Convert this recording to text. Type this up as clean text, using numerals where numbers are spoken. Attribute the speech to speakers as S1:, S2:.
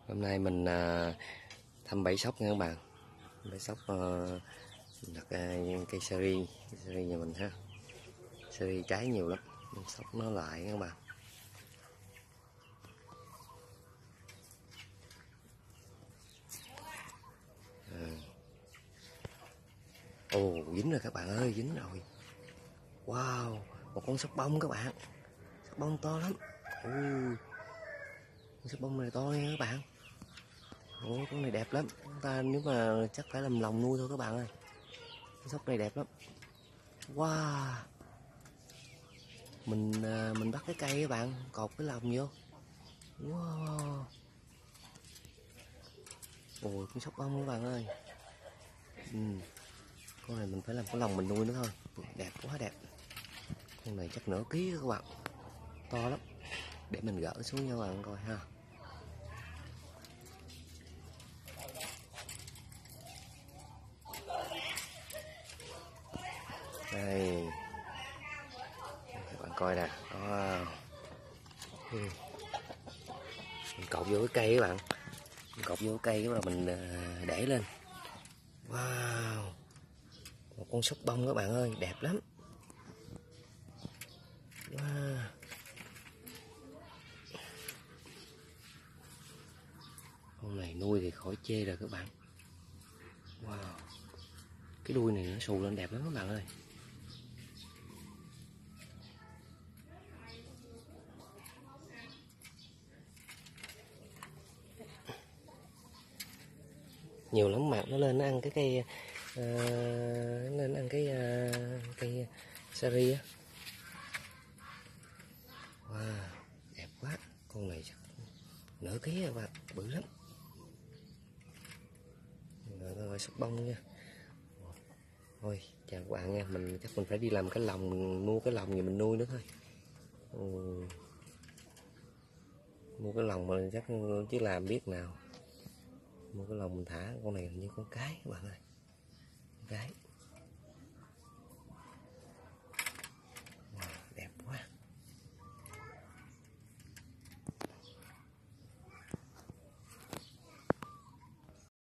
S1: Hôm nay mình thăm bẫy sóc nha các bạn. Bẫy sóc đặt cây seri nhà mình ha. Seri trái nhiều lắm, sóc nó lại các bạn. Ồ, dính rồi các bạn ơi, dính rồi. Wow, một con sóc bông các bạn. Sóc bông to lắm. Con sóc bông này to nha các bạn. Ồ, con này đẹp lắm. Chúng ta nếu mà chắc phải làm lồng nuôi thôi các bạn ơi. Con sóc này đẹp lắm. Wow. Mình bắt cái cây các bạn, cột cái lồng vô. Wow. Ôi, con sóc bông các bạn ơi. Con này mình phải làm cái lồng mình nuôi nữa thôi. Đẹp quá đẹp. Con này chắc nửa ký các bạn, to lắm. Để mình gỡ xuống cho các bạn coi ha. Đây, các bạn coi nè. Wow. Mình cột vô cái cây các bạn, mình cột vô cái cây rồi mình để lên. Wow, một con sóc bông các bạn ơi, đẹp lắm. Wow. Con này nuôi thì khỏi chê rồi các bạn. Wow, cái đuôi này nó xù lên đẹp lắm các bạn ơi. Nhiều lắm bạn, nó lên nó ăn cái cây nó lên ăn cái cây sari á. Wow, đẹp quá. Con này chắc nửa ký các bạn, bự lắm. Rồi sóc bông nha. Thôi chào các bạn nha, chắc mình phải đi làm cái lồng, mình mua cái lồng gì mình nuôi nữa thôi. Mua cái lồng mà chắc chứ làm biết nào. Mua cái lồng mình thả con này như con cái các bạn ơi, con cái.